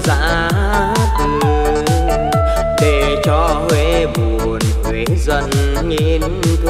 giã từ, để cho Huế buồn Huế dần nghìn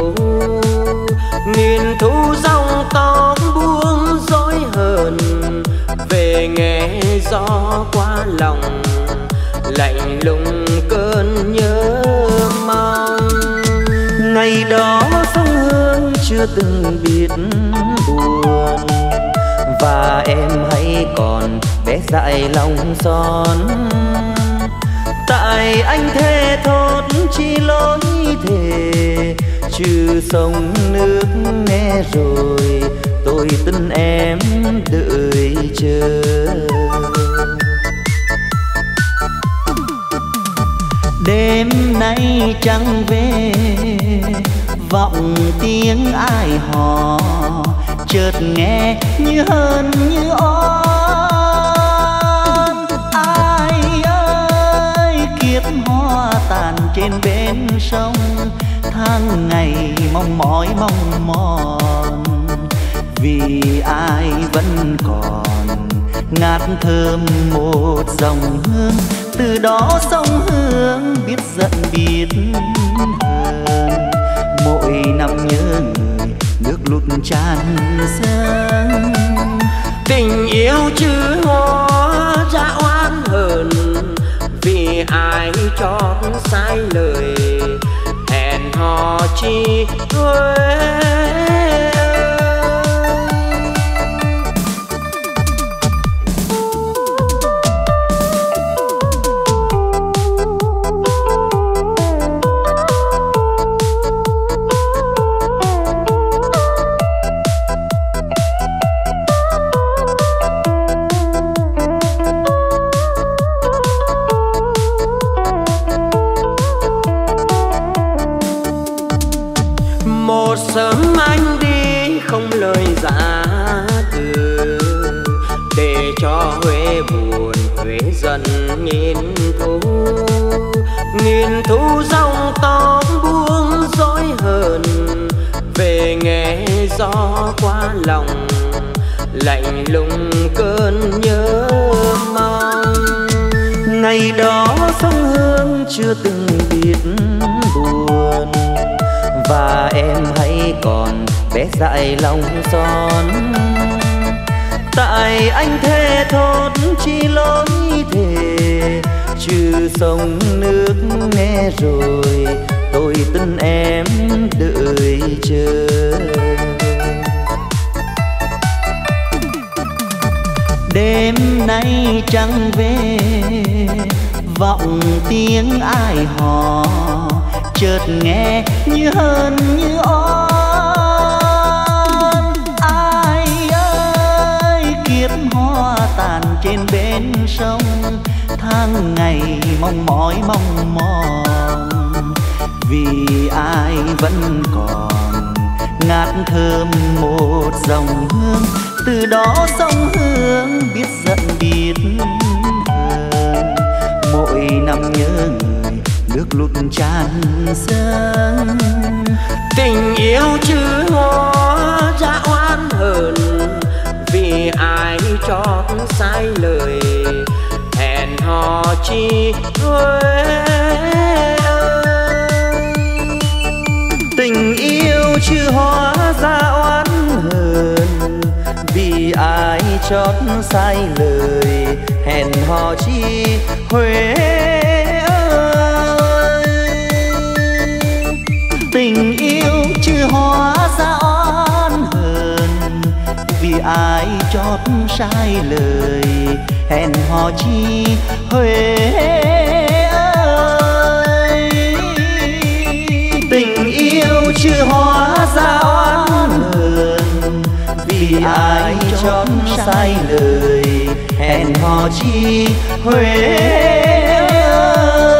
thu dòng tóc buông dối hờn, về nghe gió qua lòng lạnh lùng cơn nhớ mong. Ngày đó sông Hương chưa từng biết buồn, và em hay còn bé dại lòng son. Tại anh thề thốt chi lối thề, trừ sông nước nghe rồi tôi tin em đợi chờ. Đêm nay trăng về vọng tiếng ai hò, chợt nghe như hờn như oan. Ai ơi kiếp hoa tàn trên bến sông, tháng ngày mong mỏi mong mòn, vì ai vẫn còn ngát thơm một dòng hương. Từ đó sông Hương biết giận biết hờn, mỗi năm nhớ người nước lụt tràn dâng. Tình yêu chứ hóa ra oan hờn, vì ai chót sai lời hẹn hò chi Huế. Sớm anh đi không lời giã từ, để cho Huế buồn Huế dần nghìn thu dòng tóc buông dối hờn, về nghe gió qua lòng lạnh lùng cơn nhớ mong. Ngày đó sông Hương chưa từng biết buồn, và em hay còn bé dại lòng son. Tại anh thề thốt chi lối thề, trừ sông nước nghe rồi tôi tin em đợi chờ. Đêm nay trăng về vọng tiếng ai hò, chợt nghe như hờn như oan. Ai ơi kiếp hoa tàn trên bến sông, tháng ngày mong mỏi mong mòn, vì ai vẫn còn ngát thơm một dòng hương. Từ đó sông Hương biết giận biết hờn, mỗi năm nhớ người nước lụt tràn dâng. Tình yêu chứ hóa ra oan hờn, vì ai chót sai lời hẹn hò chi Huế ơi. Tình yêu chứ hóa ra oan hờn, vì ai chót sai lời hẹn hò chi Huế ơi. Tình yêu chứ hóa ra oan hờn, vì ai chót sai lời hẹn hò chi Huế ơi. Tình yêu chứ hóa ra oan hờn, vì ai chót sai lời hẹn hò chi Huế ơi.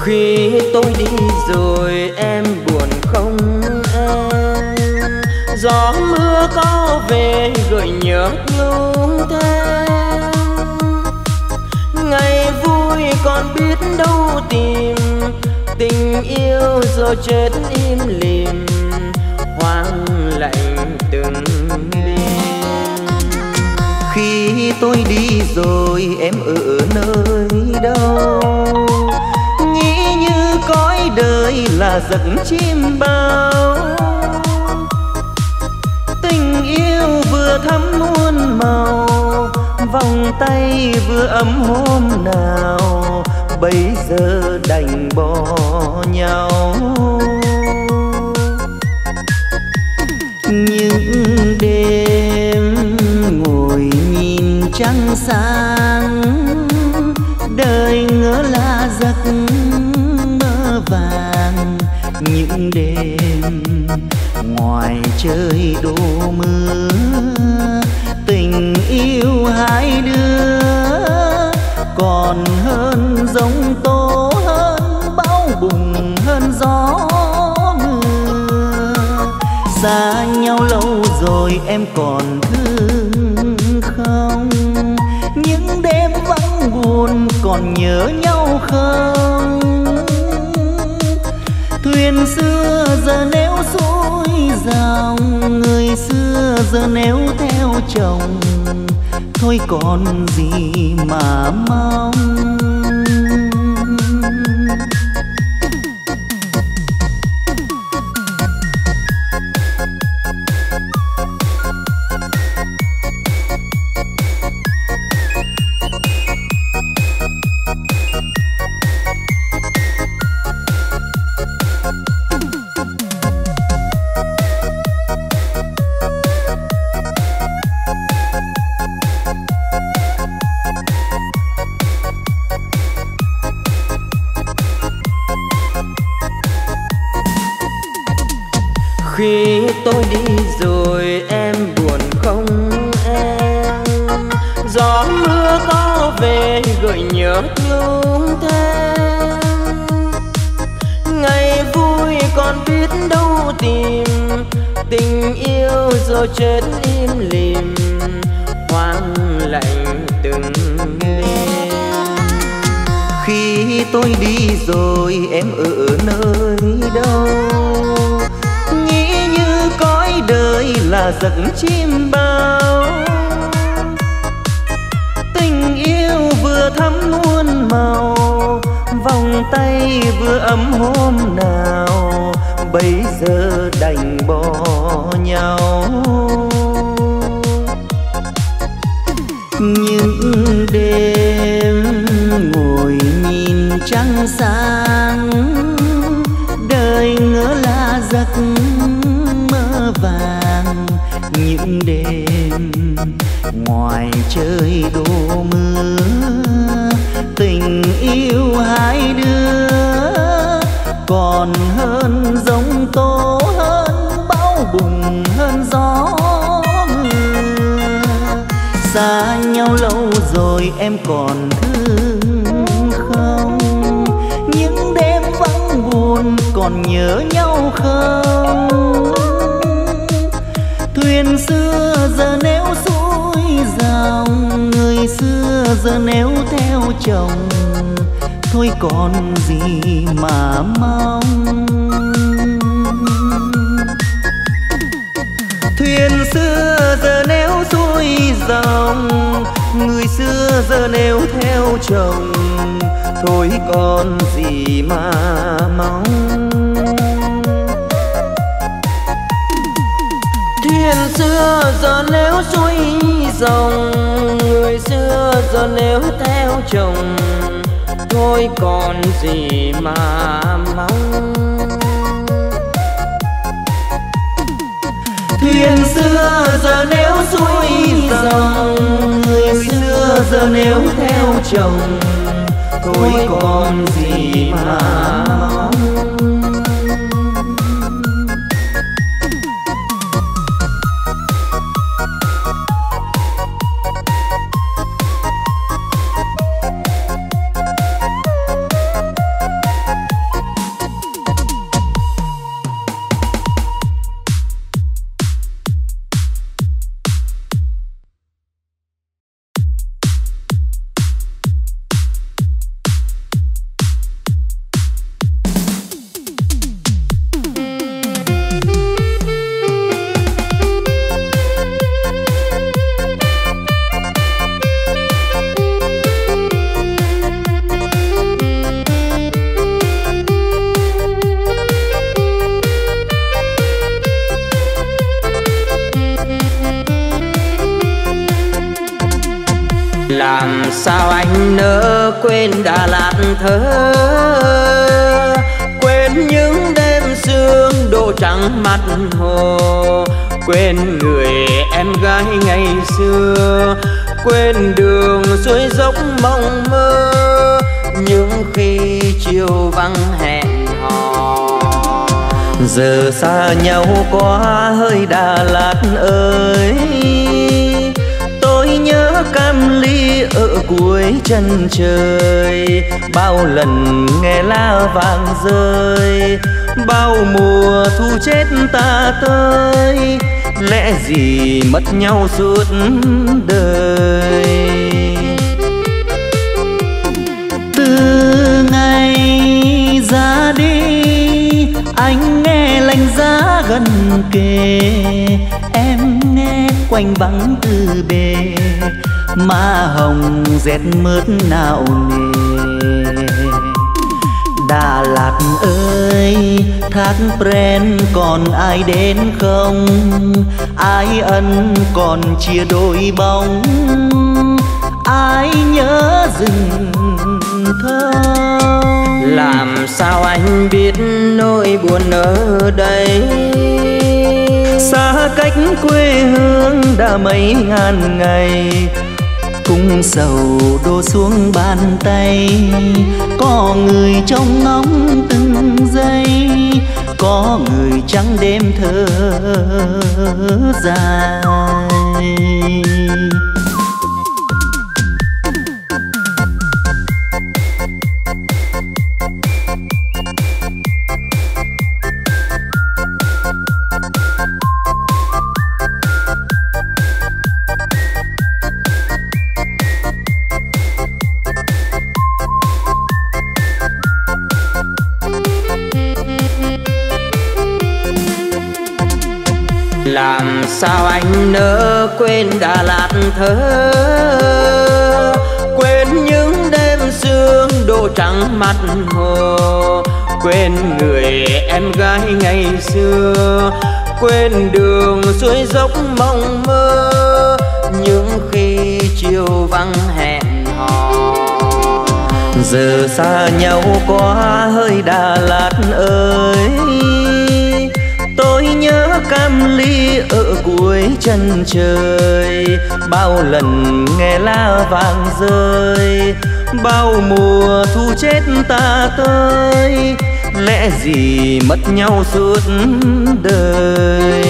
Khi tôi đi rồi em buồn không em, gió mưa có về gợi nhớ nhung thêm. Ngày vui còn biết đâu tìm, tình yêu rồi chết im lìm, hoang lạnh từng đêm. Khi tôi đi rồi em ở nơi đâu, nghĩ như cõi đời là giấc chim bao. Tình yêu vừa thắm muôn màu, vòng tay vừa ấm hôm nào, bây giờ đành bỏ nhau. Những đêm ngồi nhìn trăng sáng, đời ngỡ là giấc mơ vàng. Những đêm ngoài trời đổ mưa, tình yêu hai đứa còn hơn giông tố, hơn bão bùng, hơn gió mưa. Xa nhau lâu rồi em còn thương không? Những đêm vắng buồn còn nhớ nhau không? Thuyền xưa giờ nếu xuôi dòng, người xưa giờ nếu theo chồng, thôi còn gì mà mong. Khi tôi đi rồi em buồn không em, gió mưa có về gợi nhớ nhung thêm. Ngày vui còn biết đâu tìm, tình yêu rồi chết im lìm, hoang lạnh từng đêm. Khi tôi đi rồi em ở nơi đâu, nghĩ như cõi đời là giấc chim bao. Tình yêu vừa thắm muôn màu, vòng tay vừa ấm hôm nào, bây giờ đành bỏ nhau. Những đêm ngồi nhìn trăng sáng, đời ngỡ là giấc mơ vàng. Những đêm ngoài trời đổ mưa, tình yêu hai đứa còn hơn giông tố, hơn bão bùng, hơn gió mưa. Xa nhau lâu rồi em còn thương không? Những đêm vắng buồn còn nhớ nhau không? Thuyền xưa giờ nếu xuôi dòng, người xưa giờ nếu theo chồng, thôi còn gì mà mong. Thuyền xưa giờ nếu xuôi dòng, người xưa giờ nếu theo chồng, thôi còn gì mà mong. Thuyền xưa giờ nếu xuôi dòng, người xưa giờ nếu theo chồng, thôi còn gì mà mong. Thuyền xưa giờ nếu xuôi dòng, người xưa giờ nếu theo chồng, thôi còn gì mà mong. sao anh nỡ quên Đà Lạt thơ, quên những đêm sương đổ trắng mặt hồ, quên người em gái ngày xưa, quên đường suối dốc mộng mơ những khi chiều vắng hẹn hò. Giờ xa nhau quá hơi Đà Lạt ơi, tôi nhớ cam ly ở cuối chân trời. Bao lần nghe lá vàng rơi, bao mùa thu chết ta tới, lẽ gì mất nhau suốt đời. Từ ngày ra đi anh nghe lạnh giá gần kề, em nghe quanh vắng từ bề, má hồng rét mướt nạo nề. Đà Lạt ơi, thác pren còn ai đến không? Ai ân còn chia đôi bóng? Ai nhớ rừng thơm? Làm sao anh biết nỗi buồn ở đây? Xa cách quê hương đã mấy ngàn ngày, cung sầu đổ xuống bàn tay. Có người trong ngóng từng giây, có người trắng đêm thở dài. Làm sao anh nỡ quên Đà Lạt thơ, quên những đêm sương đổ trắng mặt hồ, quên người em gái ngày xưa, quên đường suối dốc mộng mơ những khi chiều vắng hẹn hò. Giờ xa nhau quá hơi Đà Lạt ơi, tôi nhớ cam ly ở cuối chân trời. Bao lần nghe lá vàng rơi, bao mùa thu chết ta tới, lẽ gì mất nhau suốt đời.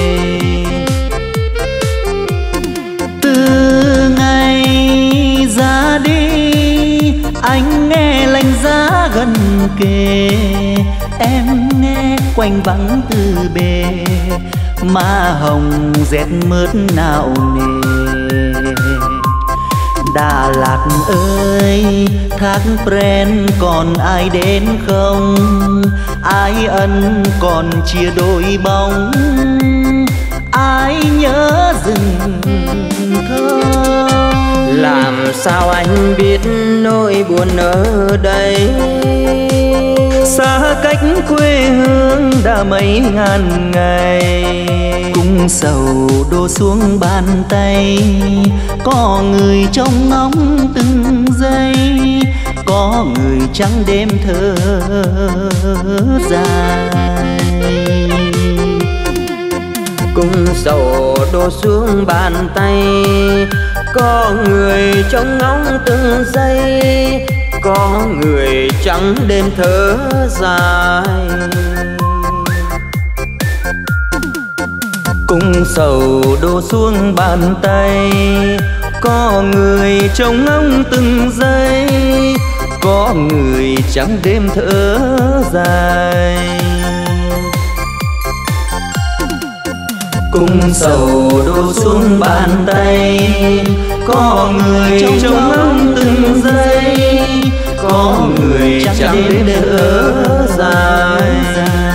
Từ ngày ra đi anh nghe lạnh giá gần kề, em nghe quanh vắng từ bề, má hồng rét mướt nạo nề. Đà Lạt ơi, thác pren còn ai đến không? Ai ân còn chia đôi bóng? Ai nhớ rừng thơm? Làm sao anh biết nỗi buồn ở đây? Xa cách quê hương đã mấy ngàn ngày, cung sầu đổ xuống bàn tay. Có người trong ngóng từng giây, có người trắng đêm thở dài. Cung sầu đổ xuống bàn tay, có người trong ngóng từng giây, có người trắng đêm thở dài. cung sầu đổ xuống bàn tay, có người trông ngóng từng giây, có người trắng đêm thở dài. Cung sầu đổ xuống bàn tay, có người trông ngóng từng giây, có người trắng đêm thở dài.